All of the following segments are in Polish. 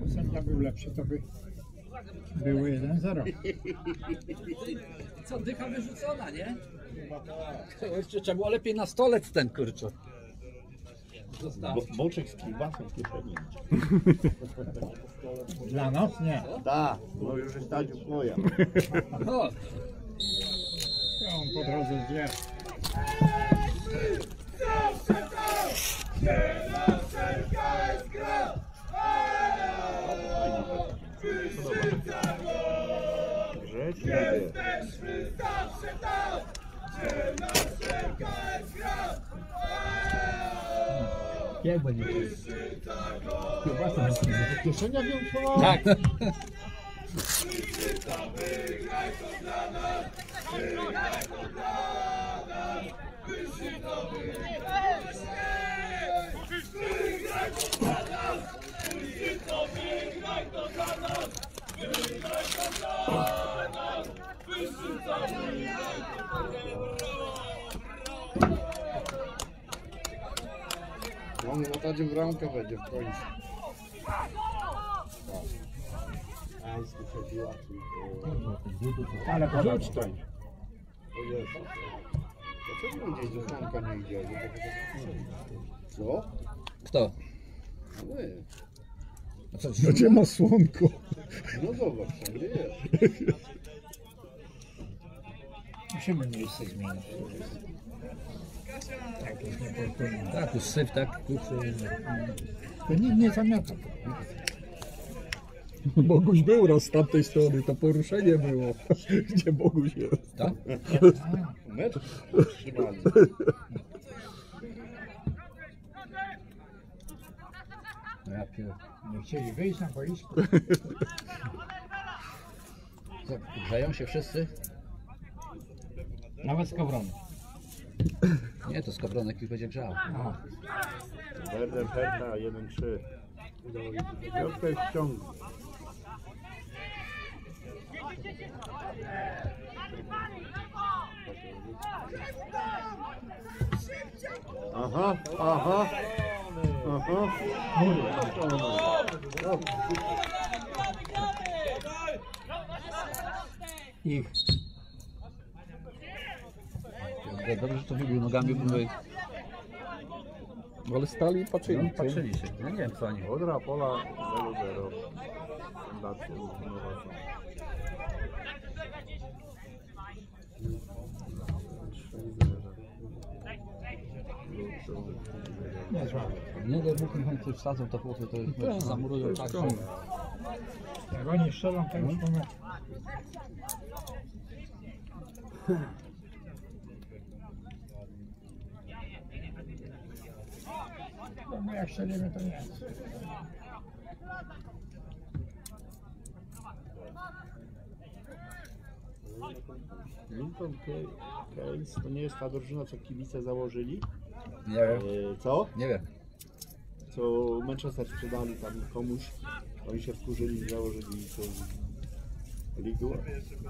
Sędzia był lepszy, to by było 1-0. Co, dycha wyrzucona, nie? Kurczę, trzeba było lepiej na stolec ten, kurczę. Boczek z kiełbasą w kieszeni. Dla nas nie. Tak, no już jest tadziu twoja. O, On po drodze zje. Jesteśmy zawsze tam, gdzie nasza jest gra. Jak będzie? Kiełbasa w kieszeniach ją trzymała? tak. Wygraj to dla nas, wygraj to dla nas. Wygraj to wygraj to dla nas. Wygraj to wygraj to dla nas. Wygraj to dla nas. Wygraj to wygraj No nie tadziu bramka będzie w końcu. Ale porzuć to. O Jezu. Dlaczego gdzieś do Franka nie idzie? Co? Kto? No my. A co, Gdzie ma słonko? No zobacz, tam gdzie jest. Musimy miejsce zmienić. Tak, jest niefortunne. tak, już syf, tak, kurczę. To nikt nie zamiata. Boguś był raz z tamtej strony, to poruszenie było. Gdzie Boguś jest? Tak? Mecz trzymali. Ja pier... Nie chcieli wyjść na boisko. Co, grzeją się wszyscy? Nawet z kowronu. Nie, to skowronek już będzie grzał. Werder Hertha 1-3. Piotrka jest w ciągu. Aha, aha, aha. Ich. Dobrze, że to wybił nogami, bo my Ale stali i patrzyli. patrzyli się. Ja nie wiem, co oni. Odra Pola 0-0. Dację Innowacją. Nie złapał. Nie, do dwóch niech coś wsadzą, to chłopy to już zamurują tak, że... Jak oni strzelą, to już pomysł. No jak strzelimy, to nie. Lincoln Keynes to nie jest ta drużyna, co kibice założyli? Nie wiem. Co? Nie wiem. Co Manchester sprzedali tam komuś, oni się wkurzyli i założyli to Ligue 1.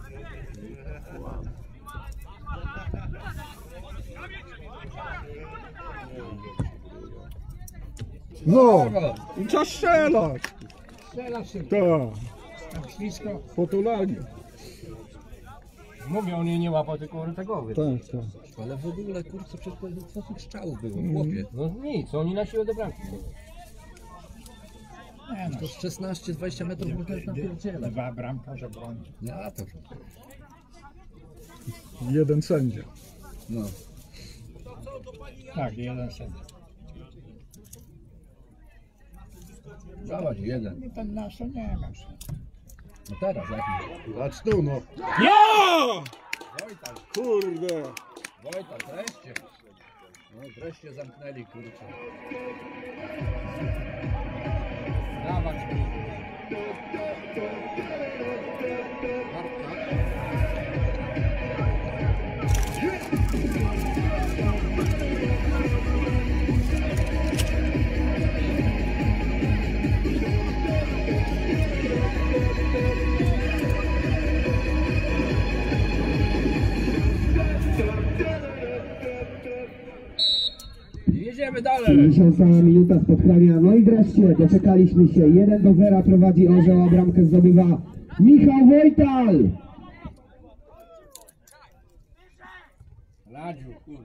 No! I trzeba strzelać! Strzela się. Tak, Tam ślisko. potulanie. Mówią, oni nie łapał tylko rytegowy. Tak, tak. Ale w ogóle, kurczę, przecież co tych strzałów było, chłopie. No nic, oni na siłę do bramki. Nie no, To z 16-20 metrów można już napierdzielać. dwa bramkarze broni. No a to... Jeden sędzia. No. Tak, jeden sędzia. Dawać jeden. No ten nasz to nie ma. No teraz jaki? Zacz tu no! Ja! Wojtal, Kurde! Wojtal, wreszcie. No wreszcie zamknęli, kurczę. Dawać. Jedziemy dalej. 50 minuta spotkania. No i wreszcie doczekaliśmy się. 1-0 prowadzi Orzeł, a bramkę zdobywa Michał Wojtal. Radziu, kurde.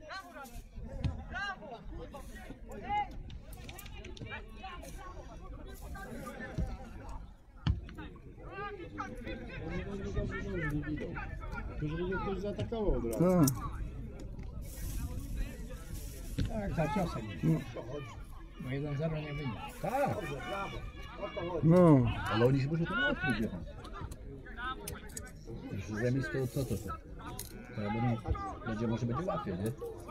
Żeby mnie ktoś zaatakował od razu. Tak. Tak, za ciosem. Bo 1-0 nie wyjdzie. Tak, No. ale oni się muszą to odkryć jechać. Jeśli remis to co to? To ja będę, będzie, może będzie łatwiej, nie?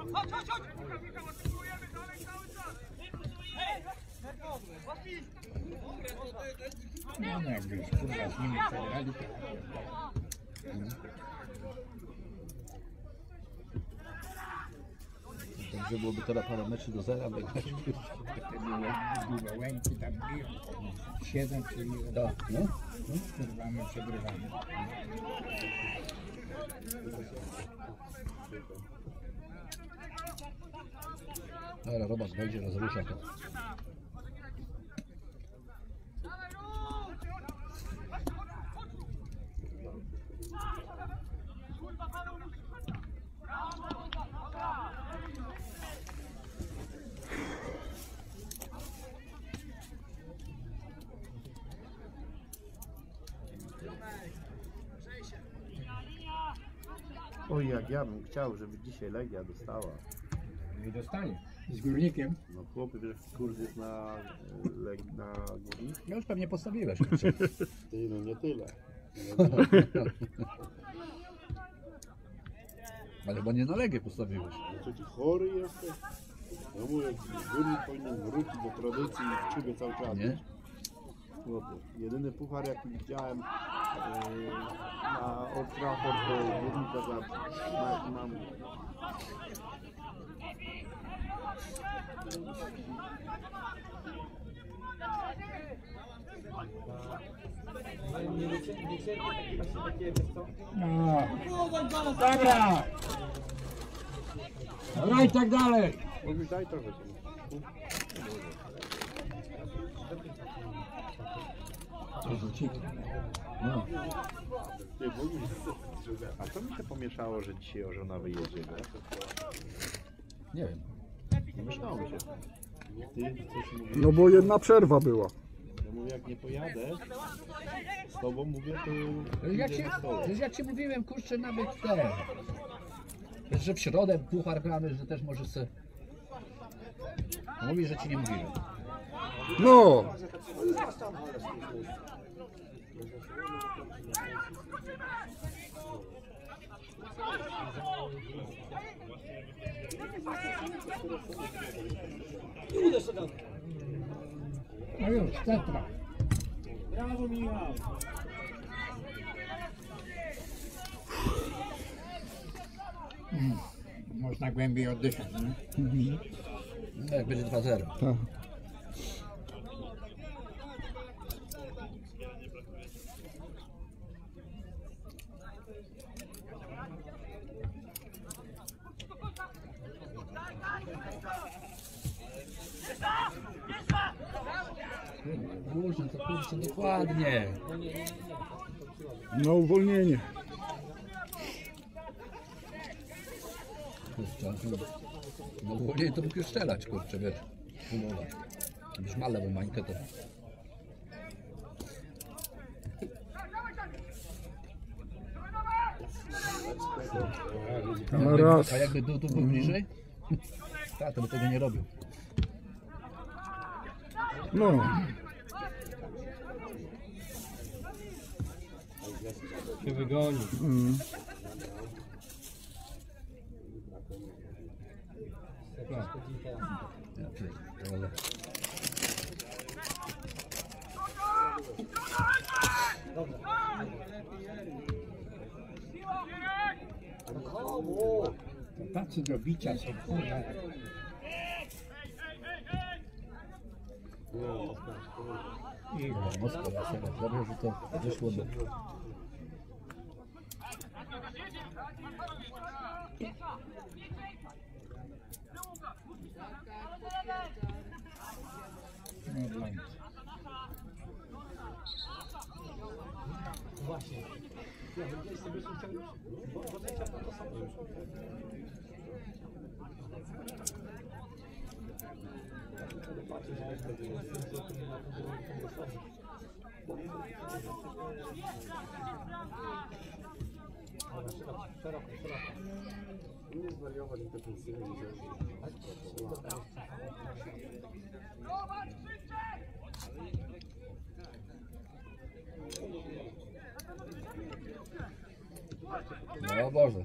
No nie, jakby już kurwa z nimi przegrali, to... Dobrze byłoby teraz parę meczów do zera wygrać. Długo łęki tam biją. 7 czyli... Tak, no. Kurwa, my przegrywamy. Dobra, Robert wejdzie, rozrusza to. Oj, jak ja bym chciał, żeby dzisiaj Legia dostała. Nie dostanie. Z Górnikiem. No chłopie, wiesz, kurs jest na Górnik? Ja już pewnie postawiłeś. Ty, no nie tyle. Ale bo nie na Legię postawiłeś. No co ty chory jesteś? No mówię, Górnik powinien wrócić do tradycji i w czubie cały czas. Nie? Chłopie, jedyny puchar jaki widziałem na Old Trafford to Górnika za mam. No. Dobra! Dobra i tak dalej! Mówisz, daj trochę. No. Ty, Bogu, a co mi się pomieszało, że dzisiaj o żona wyjedzie? Nie wiem. Pomieszało mi się. Ty coś mówisz? No bo jedna przerwa była. Ja mówię, jak nie pojadę z tobą, mówię, to Jak idę ci, na stole. jak ci mówiłem, kurczę, nawet te. Że w środę puchar gramy, że też możesz se... Mówi, że ci nie mówiłem. No. No już, tetra. Brawo, Michał! Można głębiej oddychać, nie? No, jak będzie 2-0. Tak. Kurczę, to kurczę, dokładnie. No uwolnienie. Kurczę, no wolniej to mógł już strzelać, kurczę, wiesz. Próbować. Jakbyś ma lewą mańkę, to... No raz. A jakby tu był bliżej? Tak, to by tego nie robił. No. Się wygoni. Ja pierdolę. To tacy do bicia są, kurwa. I mocno na sobie. Dobrze, że to wyszło do... No dla nich. Nie zwariować defensywnie. No Boże.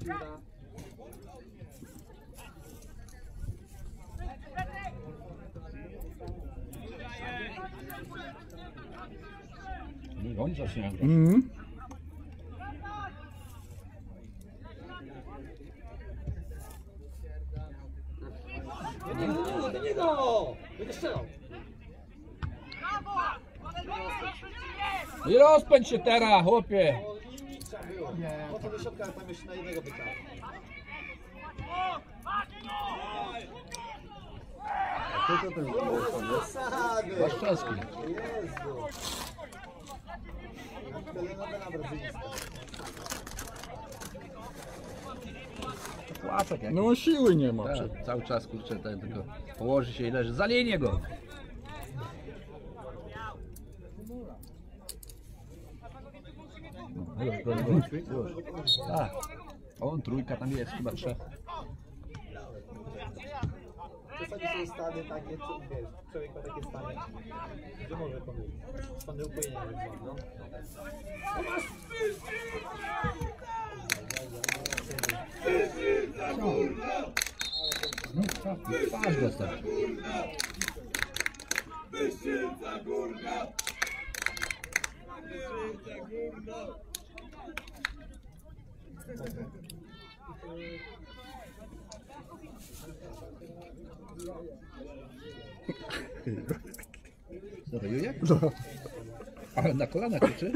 Nie, oni zaczynają grać. Do niego! Będę strzelał. I rozpędź się teraz, chłopie. Nic trzeba było. Po co do środka, tam jeszcze na jednego byka. Co to ten Zasady! Waszczewski. Jezu! Telenovela brazylijska. Płaczek jak. No siły nie ma. Tak, cały czas kurczę, ten tylko położy się i leży. Za linię go. Już. Tak. On trójka tam jest, chyba trzech. Czasami są stany takie, co wiesz, człowiek ma takie stany, że może pomylić. Stany upojenia, no. Patrz go stać. Wyszczyca górna! Wyszczyca górna! Co to Jujek? Ale na kolana krzyczy.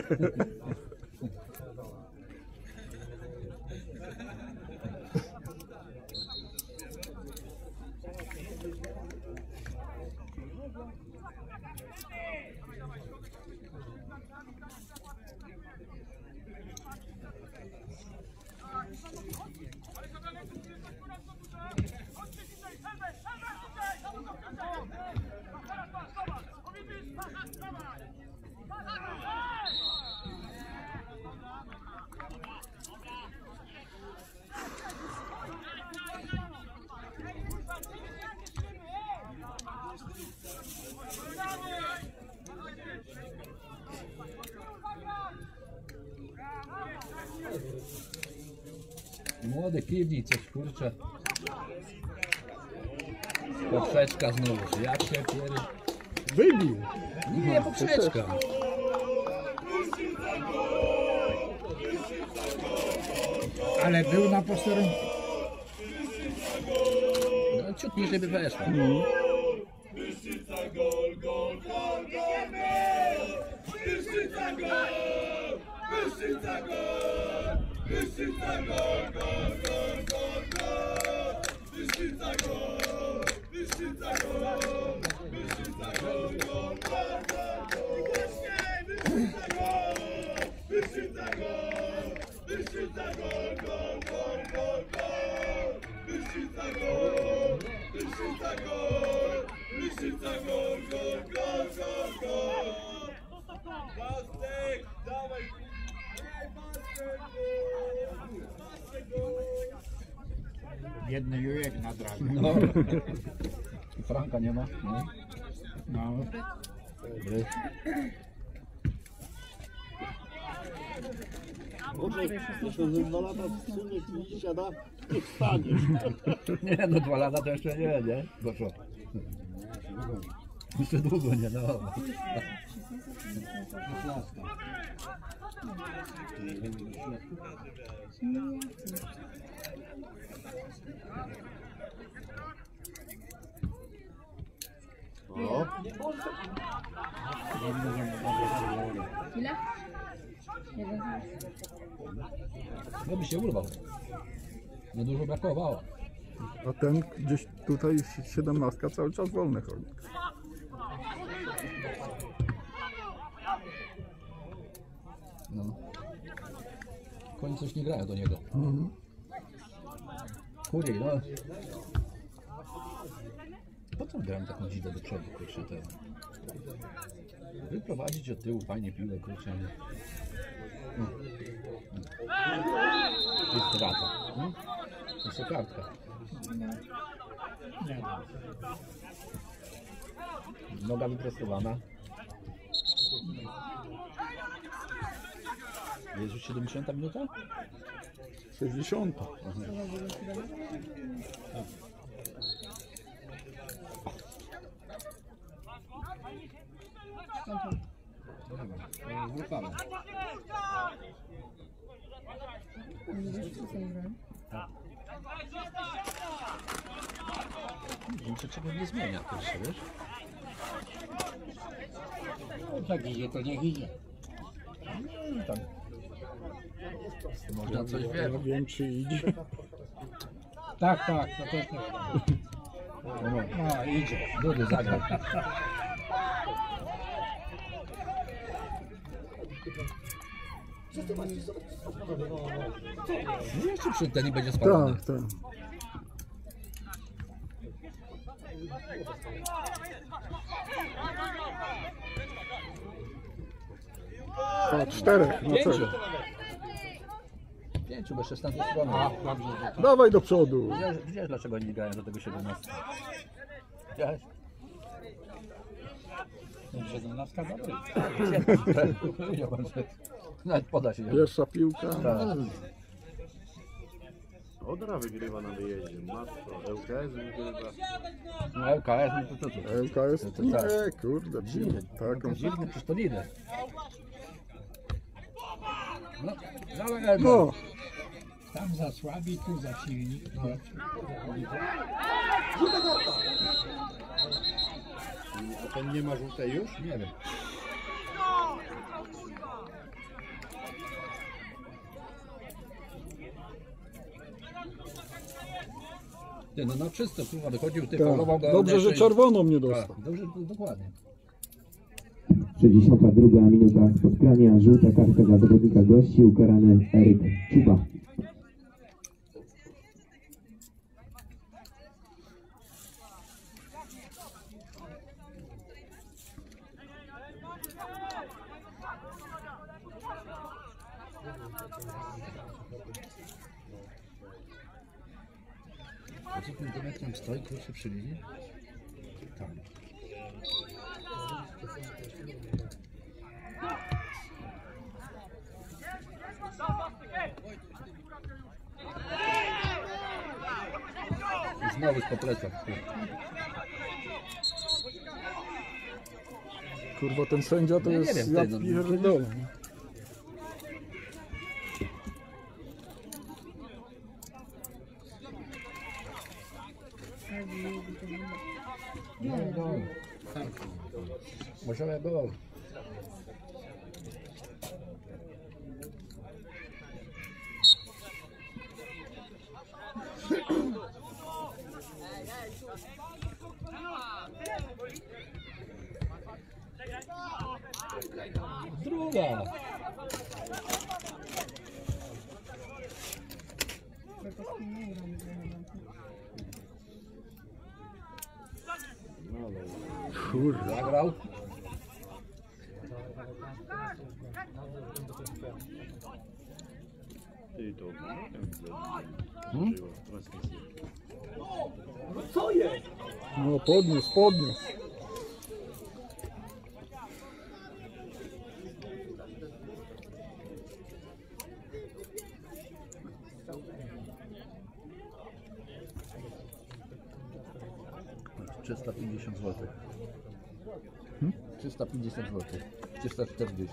Młody kiwnik, coś kurczę. Poprzeczka znowu. Jak się pierd... Wybił. Nie, poprzeczka. Ale był na posterunku. No ciut niżej by weszła. Wyszczyca gol, gol, gol, gol, Wyszczyca gol! Wyszczyca gol! Wyszczyca gol, gol, gol, gol, gol! Wyszczyca gol! Wyszczyca gol! Wyszczyca gol, gol, gol, gol! Głośniej! Wyszczyca gol! Wyszczyca gol! Wyszczyca gol, gol, gol, gol, gol! Wyszczyca gol! Wyszczyca gol! Wyszczyca gol, gol, gol, gol, gol! Bastek, dawaj! Biedny Jujek na drawie. No. I Franka nie ma. No. No. Dobry. Może jeszcze ze 2 lata wsunie ci liścia da, nie wstaniesz. Nie, no 2 lata to jeszcze nie? Bo co? Jeszcze długo nie, no. O, Ile? Jeden. No by się urwał. Niedużo brakowało. A ten gdzieś tutaj 17 cały czas wolny chodzi. oni coś nie grają do niego. Kurde, no. Po co grałem taką dzidę do przodu, kurczę, ten? Wyprowadzić od tyłu, fajnie piłę, kurczę. To jest strata. To jest kartka. Noga wyprostowana. Jest już 70 minuta? 60. Muszę czegoś nie zmienia, kurczę, wiesz? No, tak idzie, to niech idzie. Tam. Można coś Ja wiem. wiem, czy idzie. Tak, to też nie. No, idzie. Dudy zagrał. No jeszcze przy ten i będzie spalony. Tak, tak. A, 4 na Pięciu. celu. 5, bo 16 strony. Dawaj do przodu. Wiesz dlaczego nie grają do tego 17? Widziałeś? 17 dobry. Powiedział pan, że nawet poda się. Pierwsza piłka. Tak. Odra wygrywa na wyjeździe. Matko, ŁKS wygrywa. No LKS, no to co? LKS? To tak. Nie, kurde, dziwnie. Taką. Dziwny, przecież to lider. No, dawaj No, Tam za słabi, tu za silni. A ten nie ma żółtej już? nie wiem. Ty, no na czysto, kurwa, wychodził, ty faulował tak. go. Dobrze, że czerwoną nie dostał. Tak, dobrze, dokładnie. 62 minuta spotkania, żółta kartka dla zawodnika gości, ukarany Eryk Czuba. A co ten domek tam stoi, kurczę, przy linii? Tam. Znowu z popleców. Kurwa, ten sędzia to Ja nie jest, wiem, ja ty, no. pierdolę. No, no. Możemy było. Druga. Kurwa. Zagrał. Ty to. No podniósł, podniósł. Hmm? 350 zł. 350 zł. 340.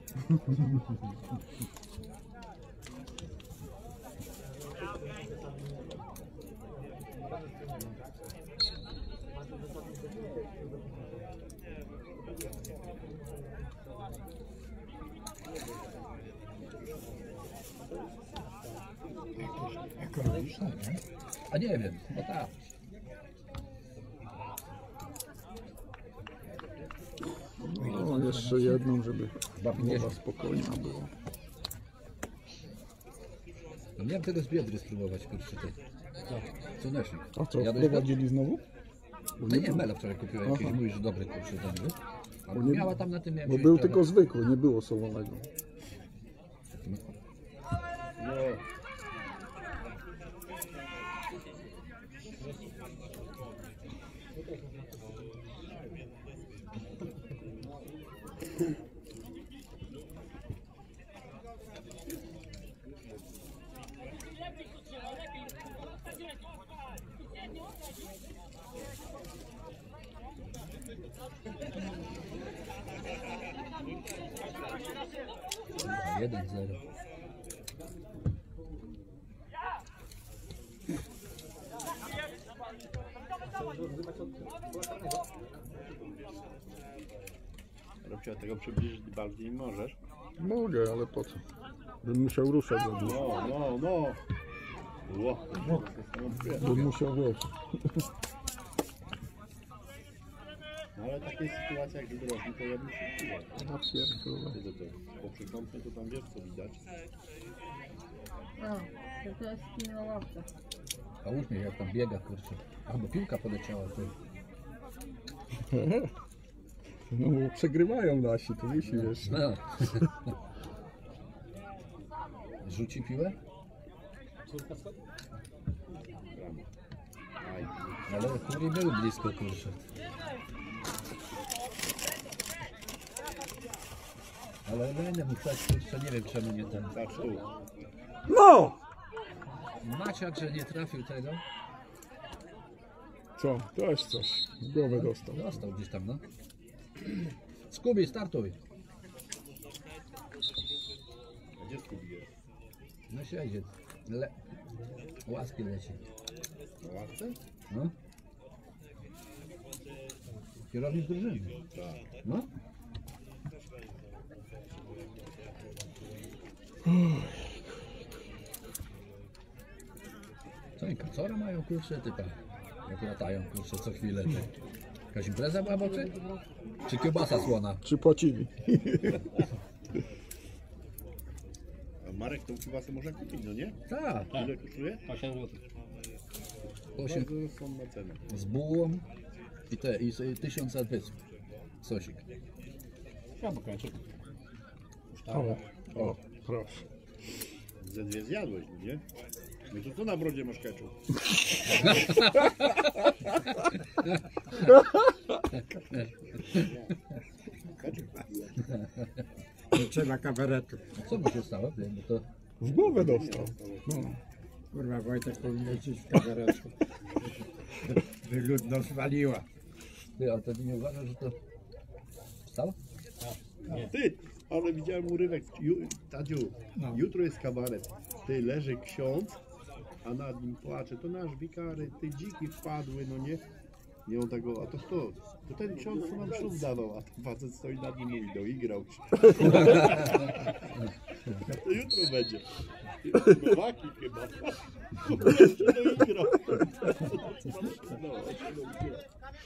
Ekologiczne, nie? A nie wiem, no tak. No, jeszcze jedną, żeby Chyba mowa 50. spokojna była. No miałem tego z Biedry spróbować, kurczę, tej. Słonecznik. A co, Jadłeś go? prowadzili znowu? No nie, Mela wczoraj kupiła jakiś, Aha. mój, że dobry, kurczę, ten, wiesz? Ale nie- miała tam na tym, miałem Bo wziąć był trochę. tylko zwykły, nie było sołonego. Nie. Kurwa, 1-0. Robcia, tego przybliżyć bardziej nie możesz. Mogę, ale po co? Bym musiał ruszać za dużo. No. Ło. Bym musiał, wiesz. No ale takie sytuacje jak w drogi, to ja bym się czuła. Ja pierdolę. Po przykąpie to tam wiesz co widać. O, to jest skin na ławce. A uśmiech jak tam biega, kurczę. A, bo piłka poleciała, ty. No bo przegrywają nasi, to musi, wiesz. No. Rzuci piłę? Aj, Ale Kuri był blisko, kurczę. Ale będę mu stać, kurczę, nie wiem czemu nie ten. patrz tu. No! Maciak, że nie trafił tego. Co? Też coś. W głowę dostał. Dostał gdzieś tam, no. Skubi, startuj. A gdzie skubiłeś? No siedzi. Łaski leci. Na ławce? No. Kierownik drużyny. Tak. No. Co i kacora mają, kurczę, typa. Jak latają, kurczę, co chwilę. Ty. Jakaś impreza była w oczy? Czy kiełbasa słona? Czy płacili? A Marek tą kiełbasę można kupić, no nie? Tak. Ile kosztuje? 8 zł. 8 Bardzo są na cenę. z bułą i 1000 adwysów. Sosik. Ja pokończę. O, proszę. Ze dwie zjadłeś, no nie? No to co na brodzie masz keczup? Keczup kupiłeś. Trzeba kabaretu. Co mu się stało? Bo to W głowę dostał. No. Kurwa, Wojtek powinien iść w kabaretu. By ludno zwaliła. ty, ale ty nie uważasz, że to wstał? Ty, ale widziałem urywek. Tadziu, jutro jest kabaret. Ty, leży ksiądz, a nad nim płacze. To nasz wikary, ty dziki wpadły, no nie? Nie on tego, a to kto? To ten ksiądz, co nam ślub dawał, a ten facet stoi nad nim i mówi, doigrał się. To jutro będzie. Nowaki chyba. Jeszcze doigrał. No, jeszcze doigrał.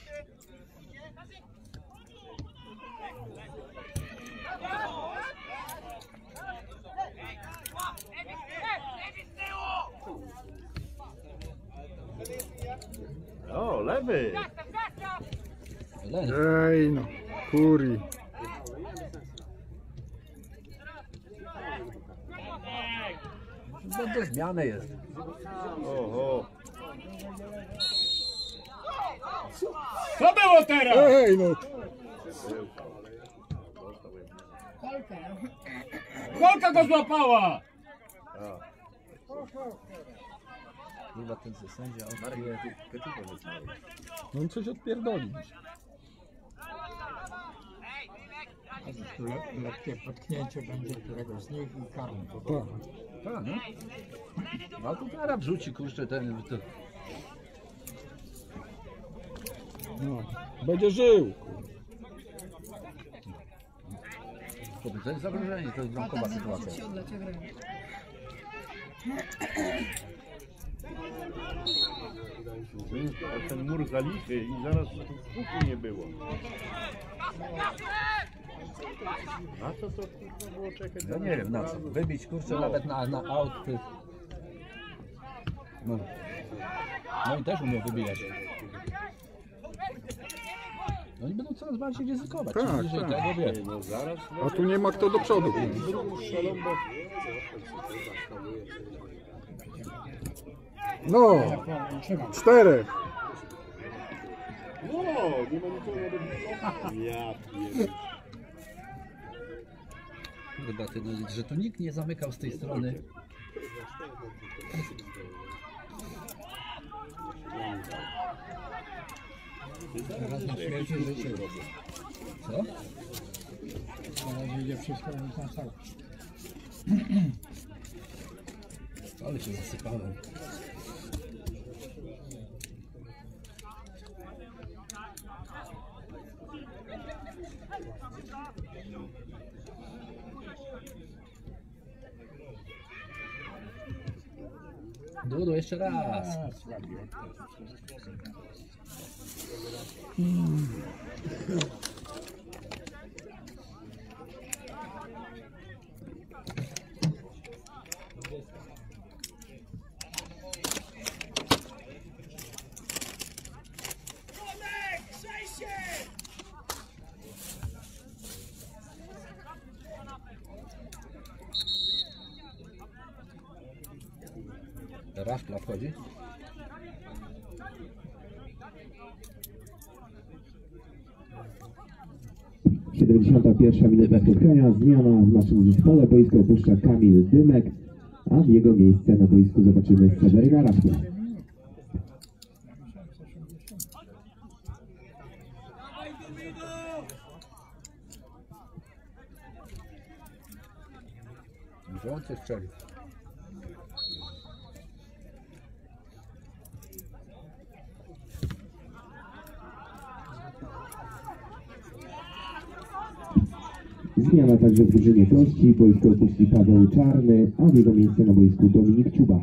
O, lewy! Leń. Ej no, Kuri. Do zmiany jest. Oho. Co było teraz? Ej no, Kolka. Kolka go złapała! Chyba ten sędzia odkryje keczupę wysłał. no on coś odpierdoli. Lekkie potknięcie będzie któregoś z nich i karny. Tak. Tak, no. A tu teraz wrzuci, kurczę, ten... To... No. Będzie żył. To jest zagrożenie, to jest bramkowa sytuacja. Się odlecie grają. A ten mur zalichy i zaraz tu puchu nie było. A co to kurwa było czekać? Ja nie wiem na co. Wybić, kurczę, nawet na aut. Ty... No. No i też umiał wybijać. Oni będą coraz bardziej ryzykować. Tak, Czym bliżej tak. tego wie. No zaraz. A tu nie ma kto do przodu. Strzelą, bo... No, 4. No, nie ma nikogo nawet. Ja pierdolę. Chyba ty, no, że tu nikt nie zamykał z tej strony. Teraz na śmierci życie. Co? Teraz idzie wszystko na całość. Ale się zasypałem. Dudu, jeszcze raz. Słabiej od tego. Raszpla wchodzi. W 71 minuta spotkania, zmiana w naszym zespole. Boisko opuszcza Kamil Dymek, a w jego miejsce na boisku zobaczymy Seweryna Rafla. Rządcy strzelił. Zmiana także w drużynie gości. Boisko opuści Paweł Czarny, a w jego miejsce na boisku Dominik Ciuba.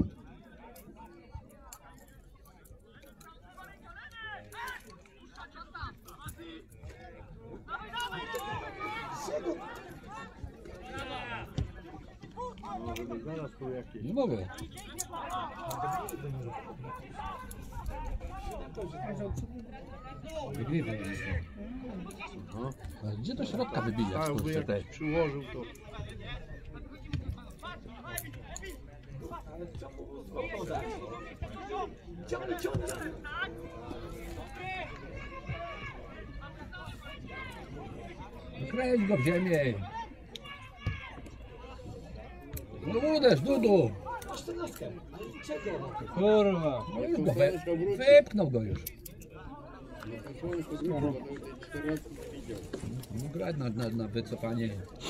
Zaraz tu jakieś. Nie mogę. Wygrywa. A gdzie do środka wybijać? A jakby Kurczę, jak przyłożył to. Kręć go w ziemię. No uderz, Dudu. Kurwa. No już go wypchnął go już. No grać na wycofanie.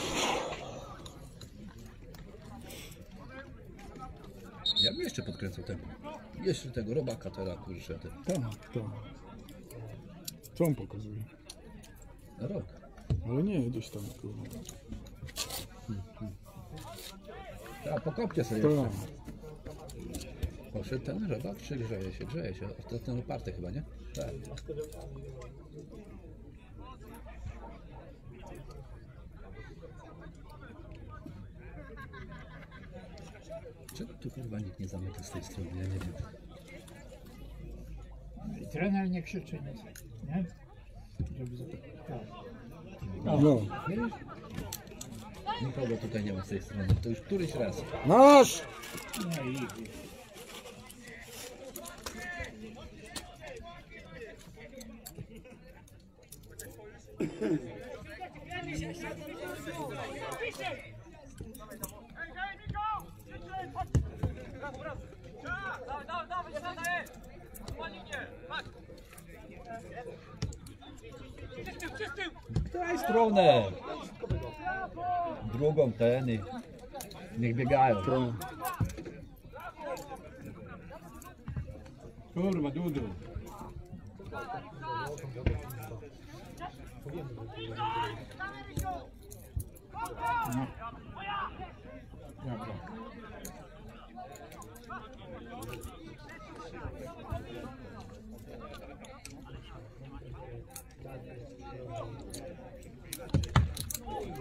Ja bym jeszcze podkręcał tempo. Jeszcze tego robaka teraz, kurczę. Tak, tak. Co on pokazuje? Rok. Ale nie, gdzieś tam kurwa. A pokopcie sobie Tak. jeszcze. Poszedł ten robak, czy grzeje się? Grzeje się. Ten oparty chyba, nie? Tak. Czego tu kurwa nikt nie zamyka z tej strony? Ja nie wiem. I trener nie krzyczy nic, nie? Żeby tak. No. Nikogo tutaj nie ma z tej strony. To już któryś raz. Nasz! No i Daj stronę. Drugą ten i niech biegają. kurwa, Dudu. No. Dobra.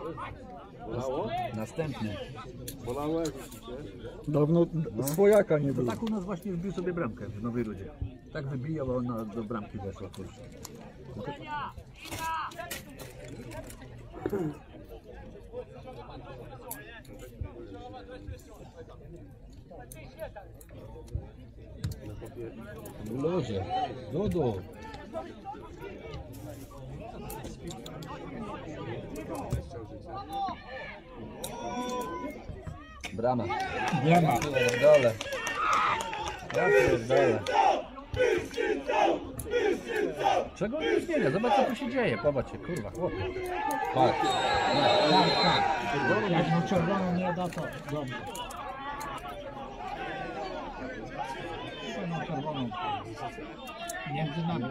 Następny. Bolało jak widzicie? Dawno swojaka nie To było. tak u nas właśnie wbił sobie bramkę w Nowej Rudzie. Tak wybijał, a ona do bramki weszła. Kurczę. Ludzie, Dudu. Brama. Brama. Dole. Ja pierdolę. Czego on nie zmienia? Zobacz co tu się dzieje. Popatrzcie, kurwa, chłopie. Patrz. Jak mu czerwoną nie da, to dobrze. Co na czerwoną? Między nami.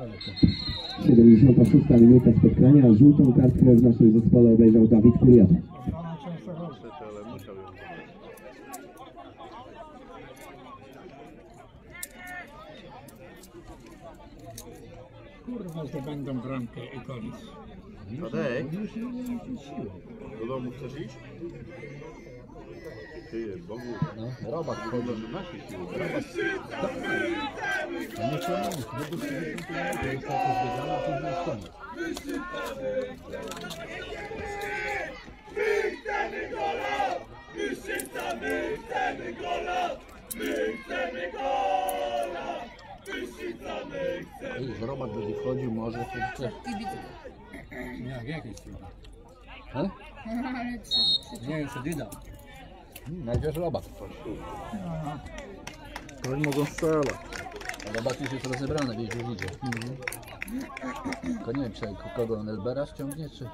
76 minuta spotkania. Żółtą kartkę w naszym zespole obejrzał Dawid Kuriata. Obrona Częstochowy. Ale musiał ją. Kurwa, zdobędą bramkę i koniec. Tadej, do domu chcesz iść? Ty, Bogu, No, robak to wchodzi. może nasi siły. No nie chciał mówić, nie był sobie to jest tak zbiegana, a to jest koniec. My chcemy gola! Wyszczyca, my chcemy gola! My chcemy gola! Wyszczyca, my chcemy. Ej, robak będzie wchodził, może kurczę. Nie, w jakiej stronie? E? Ale co? Nie, jeszcze Dyda. Najpierw robak. Oni mogą strzelać. A robak już jest rozebrany, wiesz, już idzie. Tylko nie wiem, czy kogo on Elbera ściągnie, czy...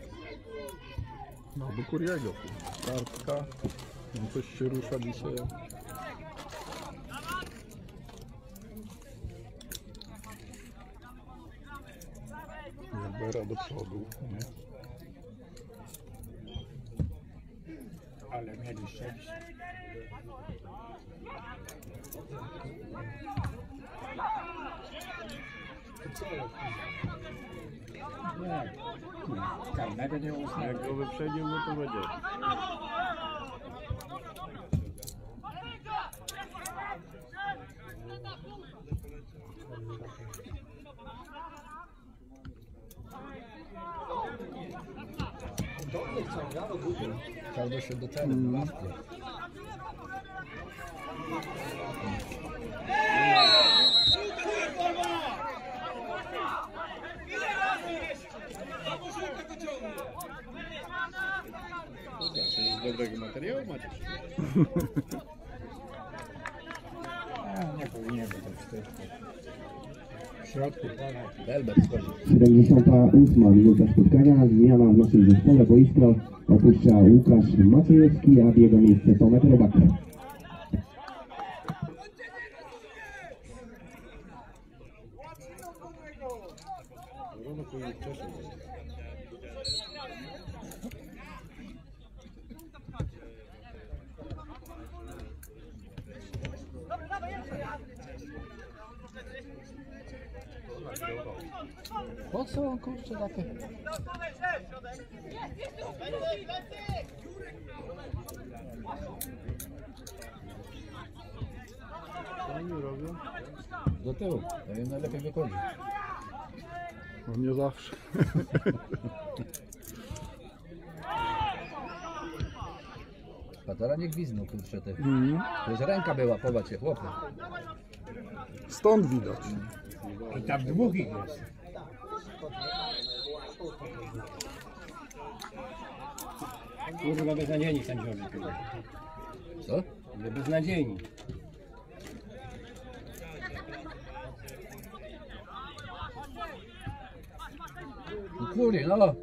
No, do Kuriego. Kartka. No, coś się rusza dzisiaj. Zebera do przodu, nie? Ale mieli szczęście. Nie, karnego nie uznaję. Jak go wyprzedził, no to będzie. Chciałby się do celu, łatwiej. Czyli z dobrego materiału macie. Nie powinien być w środku pola. Elber wchodzi. 78 minuta spotkania. Zmiana w naszym zespole. Boisko opuszcza Łukasz Maciejewski, a w jego miejsce Tomek Robak. Rono powinien wcześniej. Po co on kurczę takie? Co oni robią? Do tyłu, to im najlepiej wychodzi. No nie zawsze. Patera nie gwizdnął kurczę ty. To już ręka była, popatrzcie, chłopie. Stąd widać. I tam dwóch ich jest. Kurwa, beznadziejni sędziowie. Co? Beznadziejni. Kuli, no.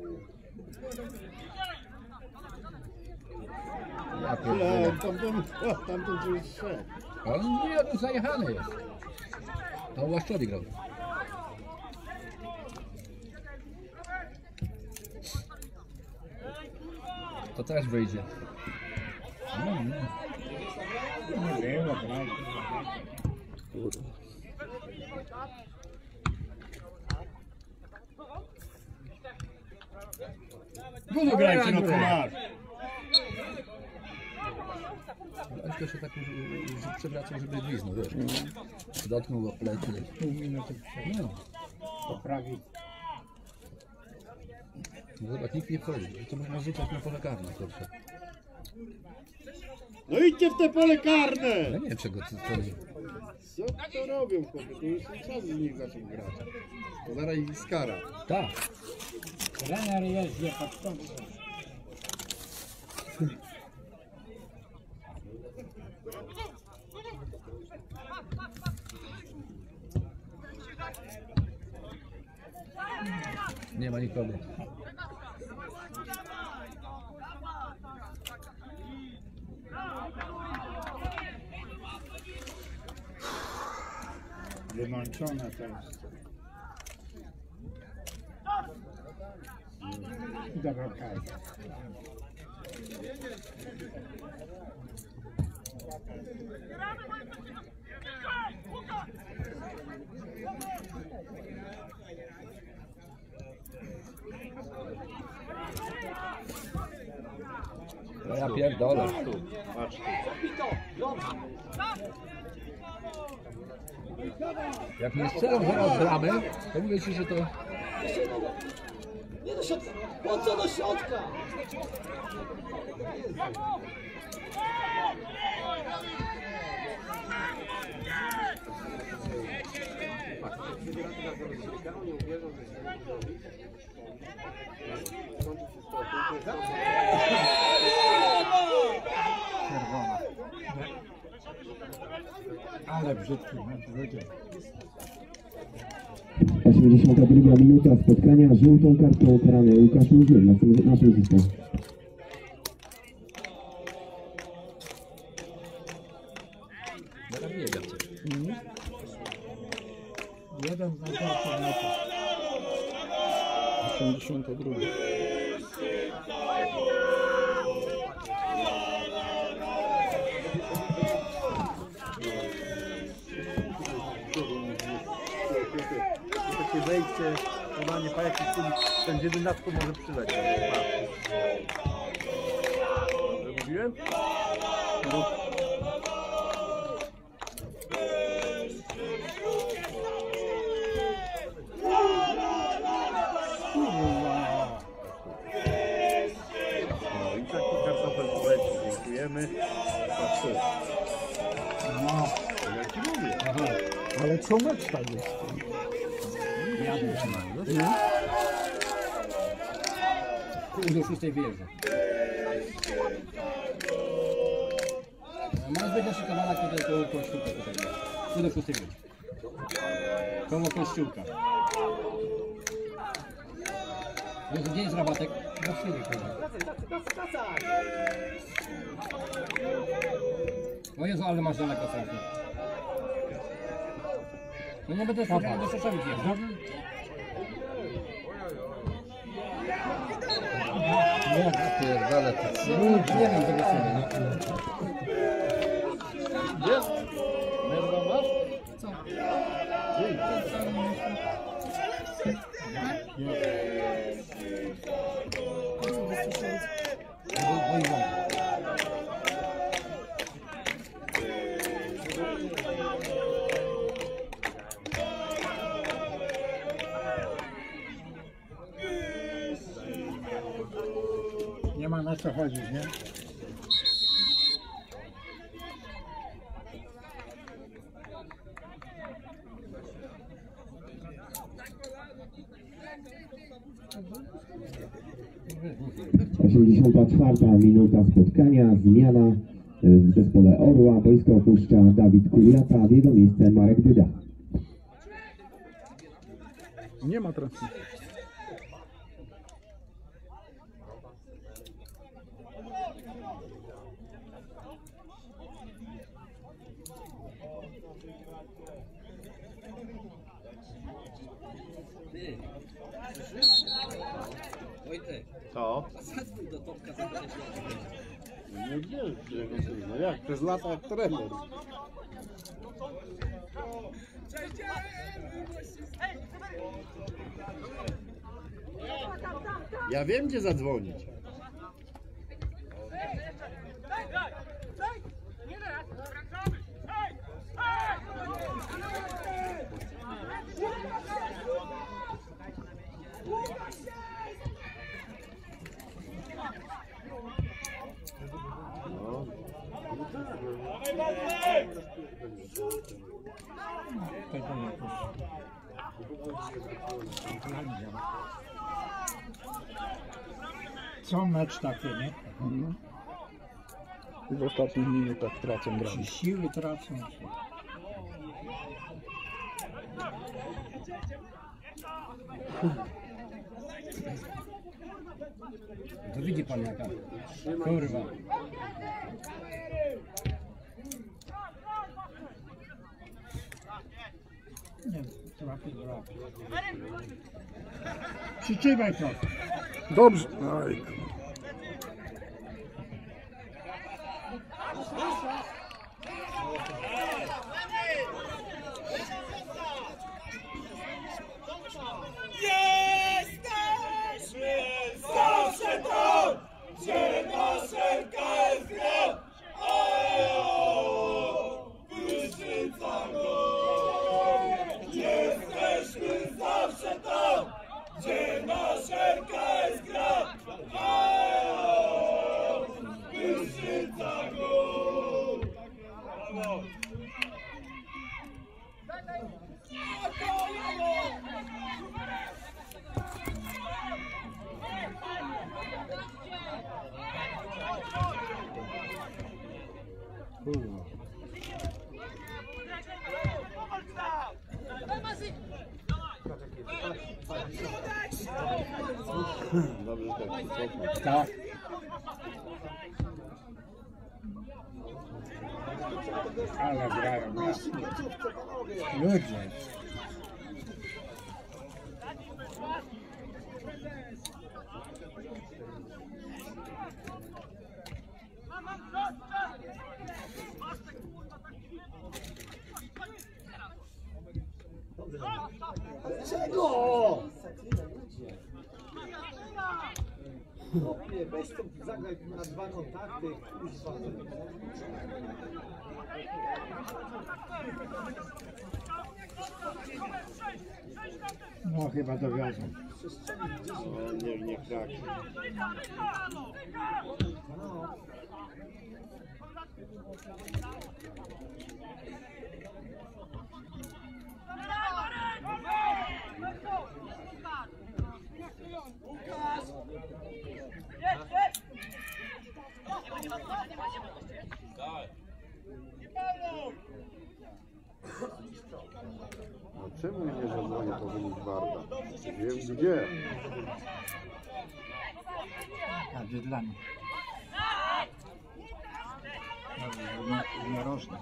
Ja Ale pierdolę. tamten to już szedł. Ale nie, on zajechany jest. To Łaszczowi grał. To też wyjdzie. Nie było, prawda. Dużo grajcie, no masz. Aśka się tak przewracał, żeby gwizdnął, wiesz. Dotknął go plecy. Pół minuty No. Poprawi. No zobacz, nikt nie wchodzi. To można rzucać na pole karne, kurczę. No idźcie w te pole karne! Ja nie wiem czego to chodzi. Co to robią, chłopie? To już czas z nich zaczął grać. To zaraz ich skara. Tak. Trener jeździ pod stąd. Nie ma nikogo. Wymączone to jest. Dobra, kaj. No ja pierdolę. Patrz tu. Jak nie strzelam zaraz bramy, to mówię ci, że to... Nie do środka! Po co do środka? Czerwona. Ale brzydki, ludzie. 82 minuta spotkania. Żółtą kartką ukarany Łukasz Murzyn, naszym zespołem. Teraz biega coś. Jeden na dwa minuty. 82. Takie wejście, podanie pa jakiś ten 11 może przydać. Dobrze mówiłem? No. No i taki kartofel poleci, dziękujemy. Patrz tu. No, To ja ci mówię. aha. Ale co mecz tak jest? Do 6 wyjeżdża. Masz być naszykowana tutaj koło kościółka tutaj. Tu do 6 wyjeżdża. Koło kościółka. Gdzie jest rabatek? Na 4 O Jezu, ale masz daleko całkiem. No nie będę szukał do Szoszowic jeżdżał. Nie, pierdolę to. Nie wiem tego sobie. Jest? Nerwa masz? Co? Nie ma na co chodzić, nie? Mhm. 84 minuta spotkania. Zmiana w zespole Orła. Boisko opuszcza Dawid Kuliata, w jego miejsce Marek Dyda. Nie ma transmisji. Co? Nie wiesz, no jak? Przez lata jak trener. Ja wiem, gdzie zadzwonić. Co mecz taki, nie? W ostatnich minutach tracą Czy gramy. siły tracą? To widzi pan jaka. Kurwa. Nie, trafi. Przytrzymaj to. Dobrze. Aj. Jesteśmy zawsze tam, gdzie nasza KS gra. Wyszyca go. Jesteśmy zawsze tam, gdzie nasza KS gra. Wyszyca go. Dobrze, tak. Tak. Ale grają. Ludzie. Czego? Nie, weź to zagraj na 2 kontakty. No chyba dowiozą. Nie kraknie. No czemu nie żałuję to wynik Warda? Wiem gdzie. A gdzie dla mnie? Nie rośnie.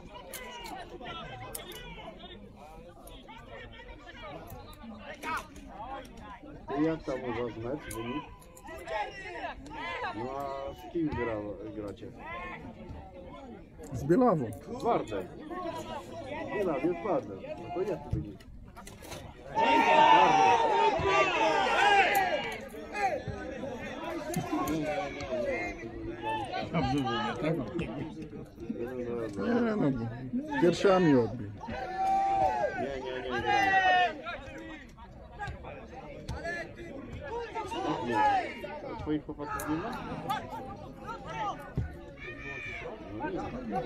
I jak tam u was mecz wynik? No a z kim gracie? Z Bielawą. Z Wardem. Bielawie z Wardem. No to jaki wynik? Dobrze, że nie tego. Nie no, bo piersiami odbił. Nie grałem. A twoich chłopaków nie ma? No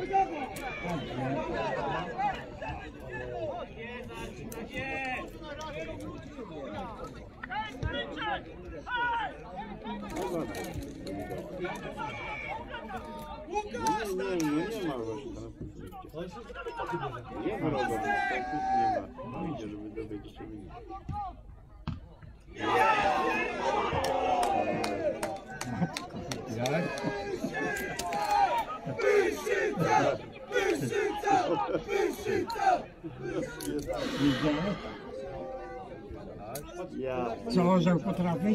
nie ma właśnie tam. Nie ma robić, tak nic nie ma. No idzie, żeby dowiedzieć się wynik. Ja. Co orzeł potrafi?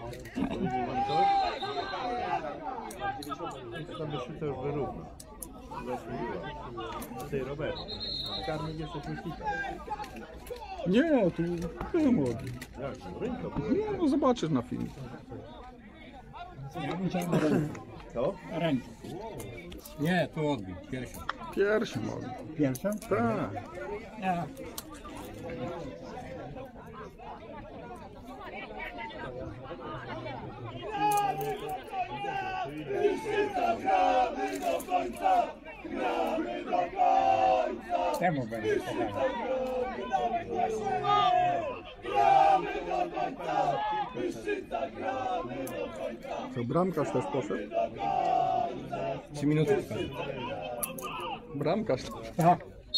To by się też wyrównał. Ty, Robert, karny nie chcesz myślika. Nie, tu byłem młody. Jak? Ręka była. Nie, no zobaczysz na filmie. Ja bym chciał na rękę. Co? Rękę. Nie, tu odbił, pierwszy. Pierwszy mogę. Pierwszą? Tak. Ja. Gramy do końca! Gramy do końca! Temu będzie podane. Gramy do końca! Wyszczyca, gramy do końca! To bramkarz też poszedł? 3 minuty trwa. Bramkarz. Tak.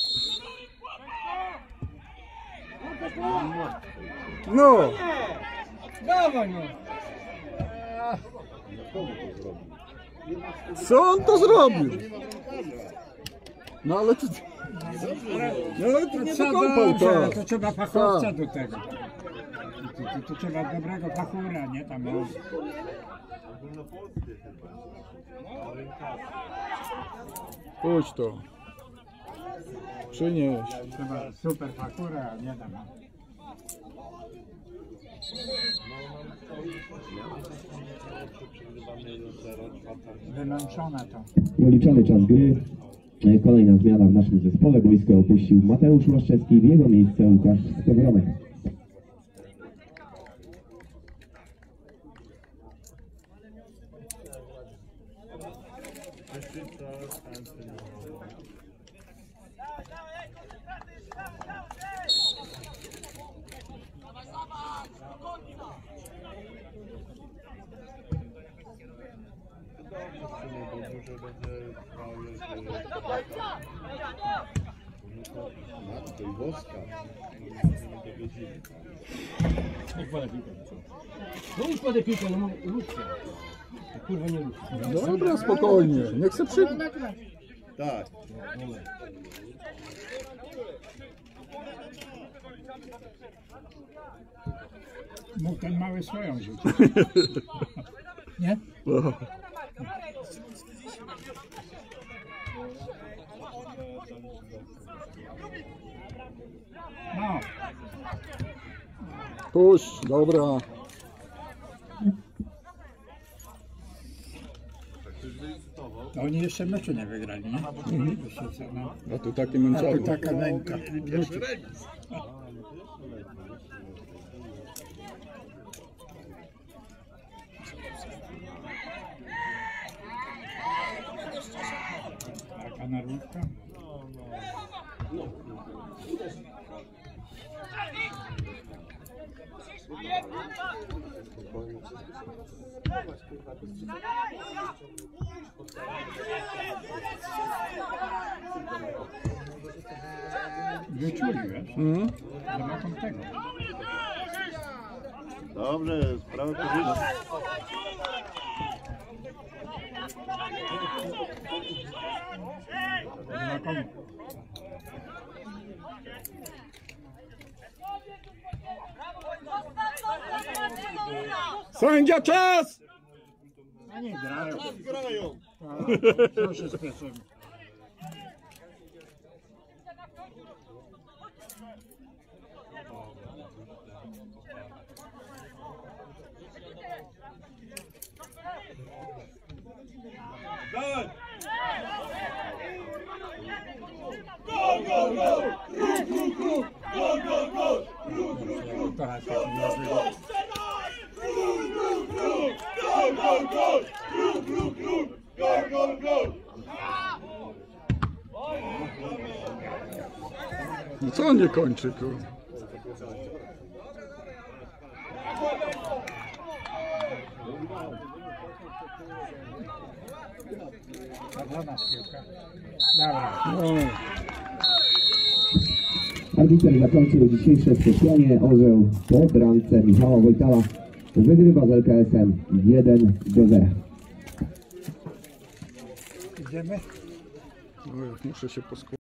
No! Dawaj no. Co on to zrobił? No ale to... No ale to nie Co wykąpał, dobrze, tak. to trzeba fachowca Tak. do tego. To trzeba dobrego fachura, nie tam. No. Pójdź to. Przynieś. Trzeba super fachura, a nie tam. Wymęczone to. Policzony czas gry. Kolejna zmiana w naszym zespole. Boisko opuścił Mateusz Łaszczewski, w jego miejsce Łukasz Skowronek. Matko i woska. No już podę piłkę, no ruszcie. Kurwa nie ruszcie. Dobra, spokojnie. Nie chcę przy... Tak. Mógł ten mały swoją rzucić. Nie? No. No. Puść, dobra. To oni jeszcze meczu nie wygrali, nie? Jeszcze co, no. A tu takie A tu męczarnie. taka męka. Taka narówka. Wyczuli, wiesz? Nie mogą tego. Dobrze, sprawę pożyczyć. Nie ma komu. Sędzia, czas! A nie grają. Grają. Co się spieszymy? Dawaj! Go, go, go! Ruch, ruch, ruch! Go, go, go! Ruch, ruch, ruch! To jest taki nowy. Ruch, ruch, ruch! Go, go, go! Ruch, ruch, ruch! Go, go, go! No co on nie kończy, kurwa? Czerwona piłka. Dobra. No. Arbiter zakończył dzisiejsze spotkanie. Orzeł po bramce Michała Wojtala wygrywa z LKS-em 1-0. Idziemy? No, muszę się poskładać.